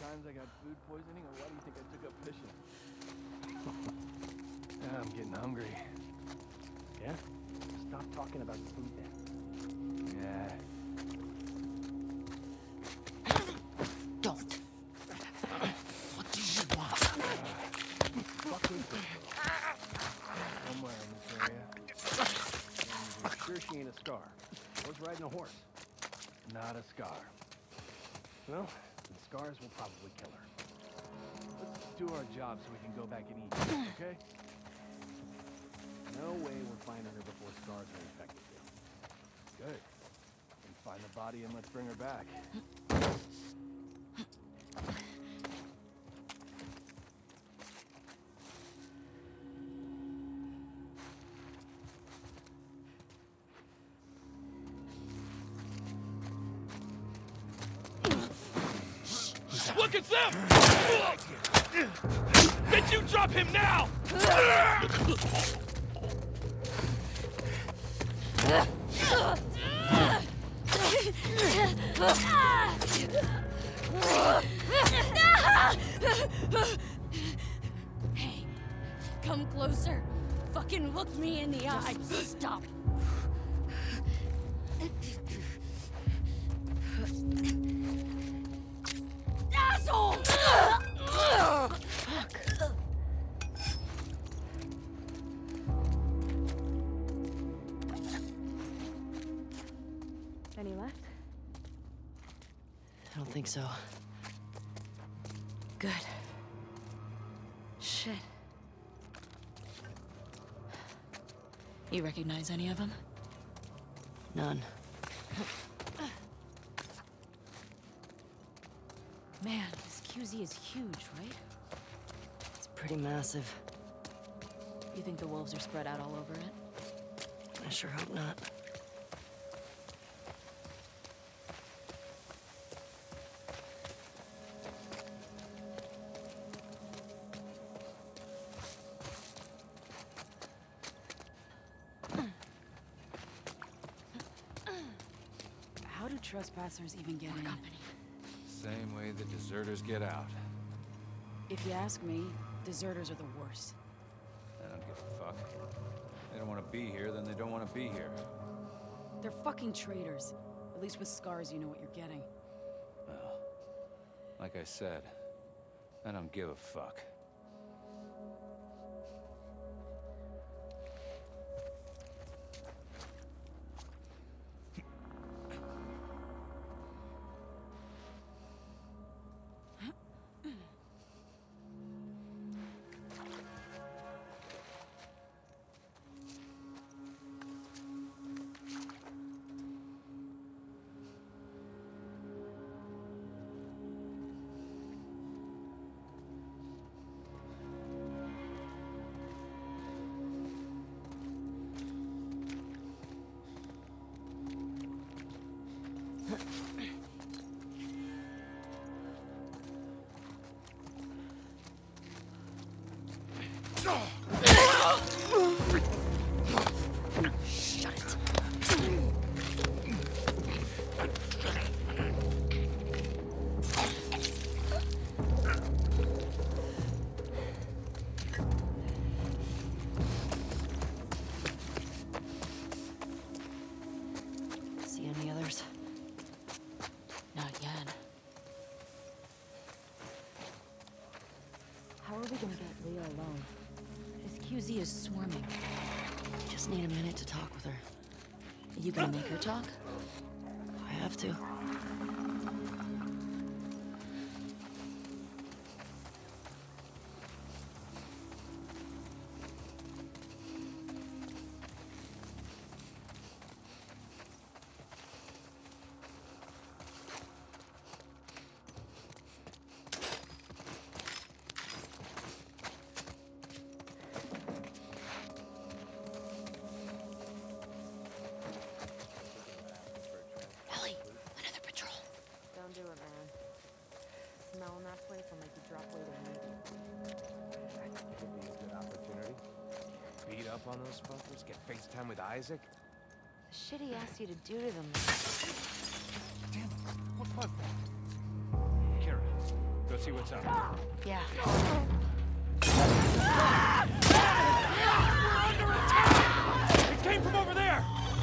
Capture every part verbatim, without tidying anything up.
times I got food poisoning, or why do you think I took up fishing? I'm getting hungry. Yeah? Stop talking about food then. Yeah. Don't. What do you want? Fucking Somewhere in this area. I'm sure she ain't a scar. Was riding a horse. Not a scar. Well, the scars will probably kill her. Let's do our job so we can go back and eat, okay? No way we're finding her before scars are infected. Good. Then find the body and let's bring her back. Look at them! Did you drop him now? Hey, come closer. Fucking look me in the eye. Stop. Asshole! Any left? I don't think so. Good. Shit. You recognize any of them? None. Man, this Q Z is huge, right? It's pretty massive. You think the wolves are spread out all over it? I sure hope not. How do trespassers even get in? Company. Same way the deserters get out. If you ask me, deserters are the worst. I don't give a fuck. They don't want to be here, then they don't want to be here. They're fucking traitors. At least with scars, you know what you're getting. Well, like I said, I don't give a fuck. See any others? Not yet. How are we gonna get Leah alone? This Q Z is swarming. Just need a minute to talk with her. Are you gonna make her talk? I have to. Ellie, another patrol. Don't do it, man. Smelling that place will make you drop weight immediately. That could be a good opportunity. Beat up on those fuckers, get FaceTime with Isaac. The shit he asked you to do to them. Damn it, what was that? Kira, Go see what's up. Yeah. It came from over there!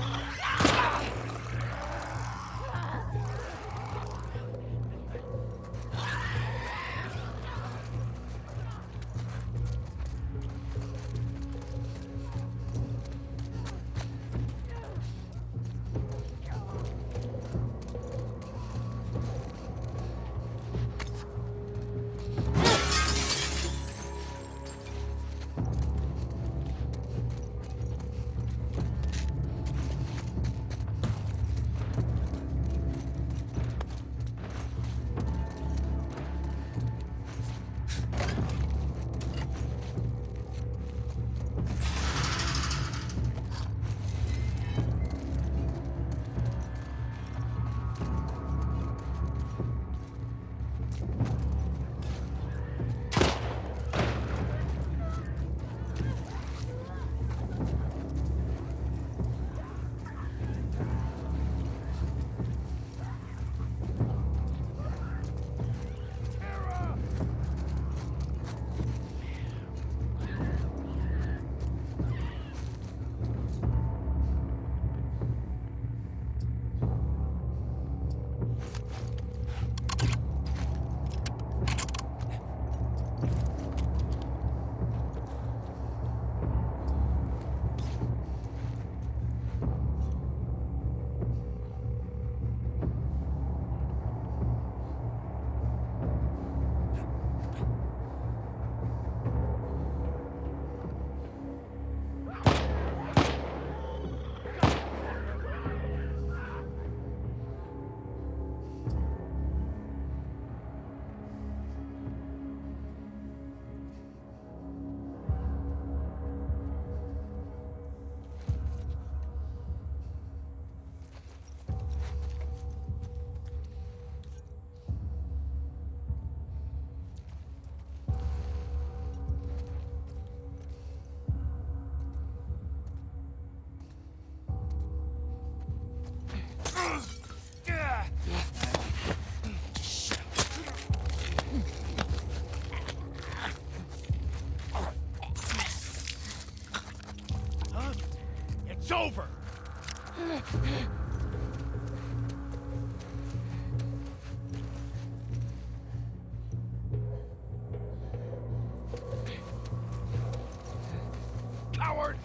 It's over! Coward!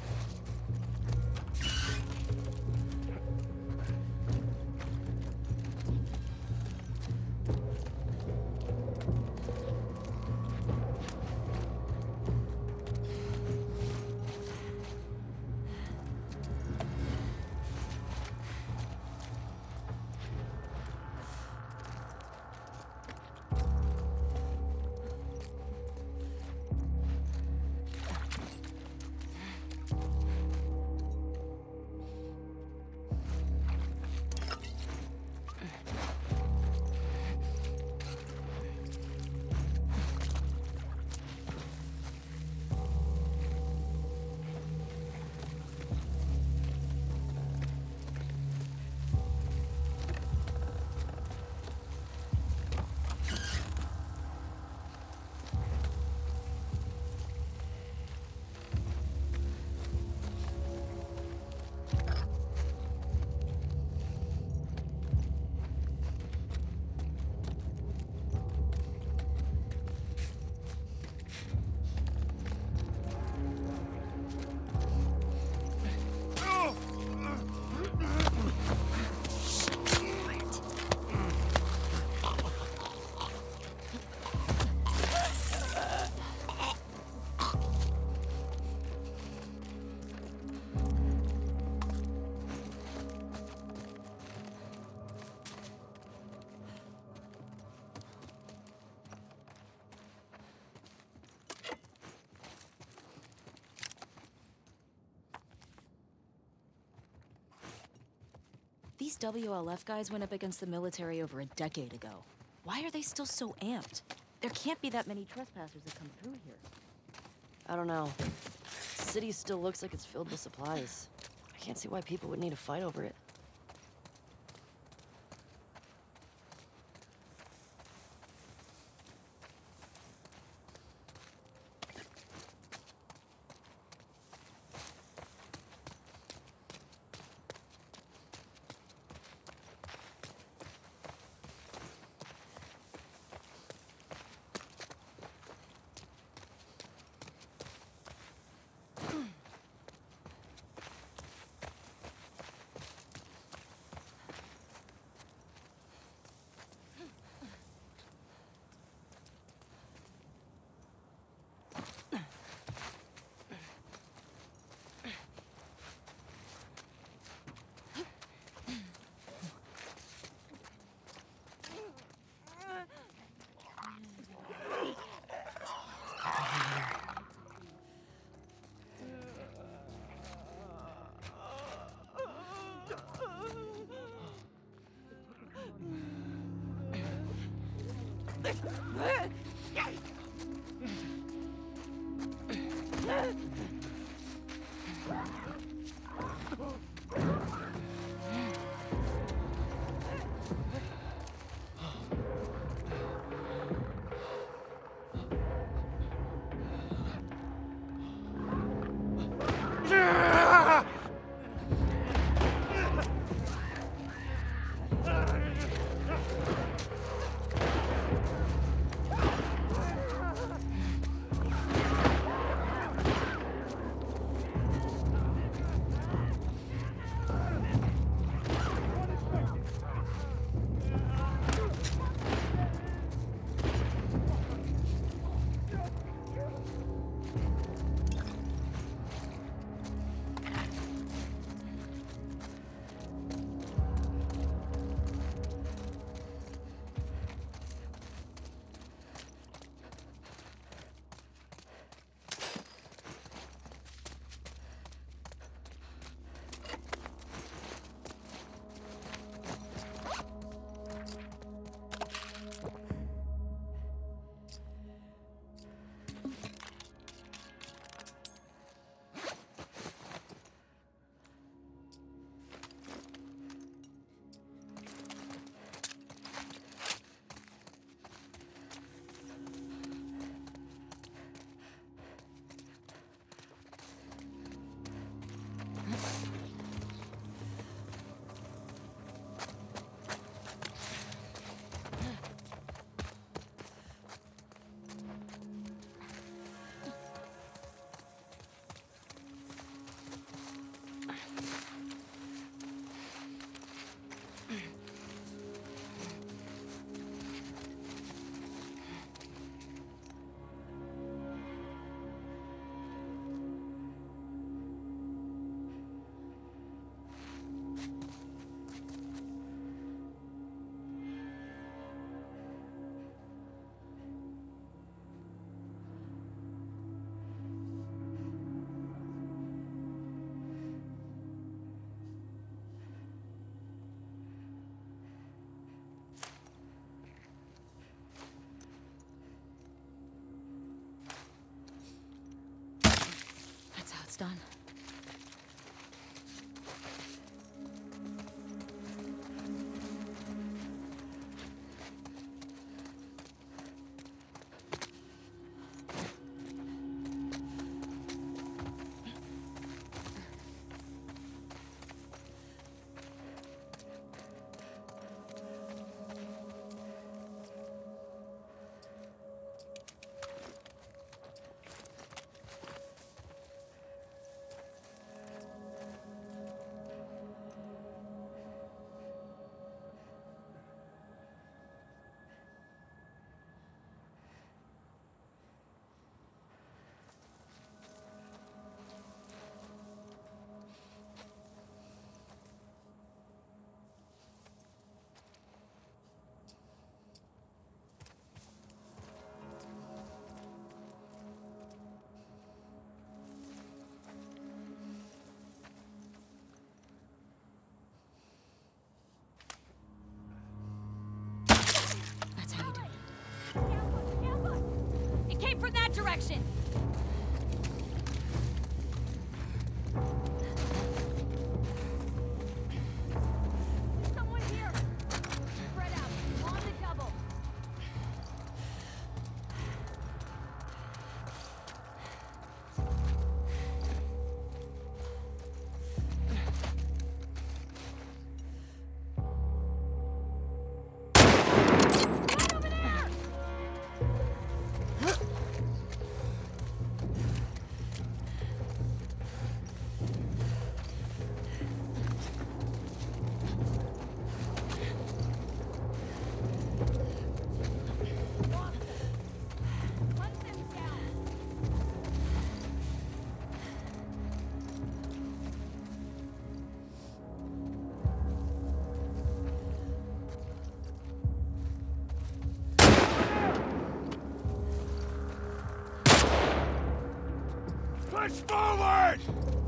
These W L F guys went up against the military over a decade ago. Why are they still so amped? There can't be that many trespassers that come through here. I don't know. The city still looks like it's filled with supplies. I can't see why people would need to fight over it. done. That's how you do it. It came from that direction! Someone here! Spread out, on the double! Push forward!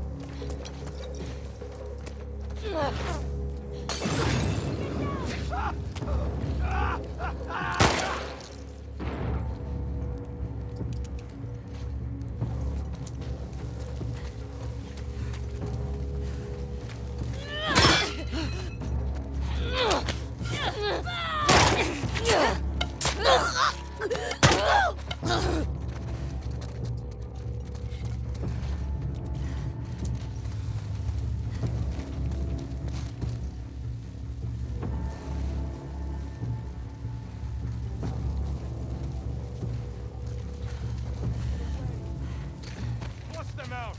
Bust them out!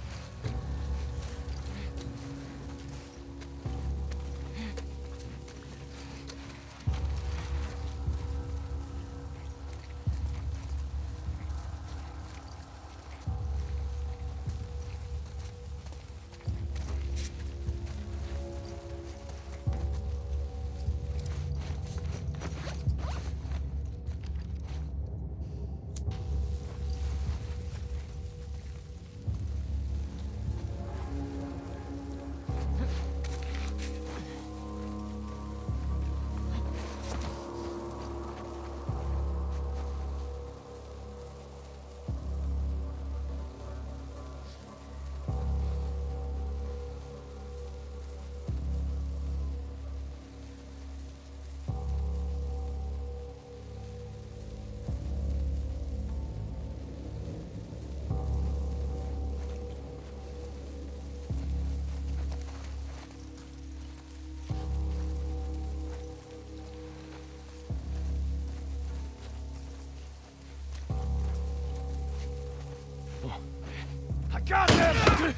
I got him!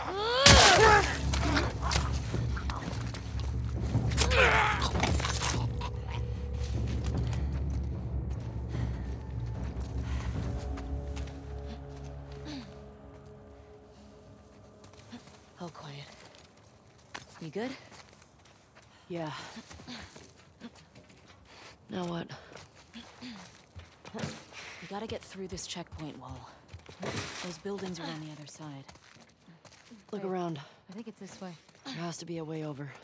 All quiet. You good? Yeah. Now what? We gotta get through this checkpoint wall. Those buildings are on the other side. Look around. I think it's this way. There has to be a way over.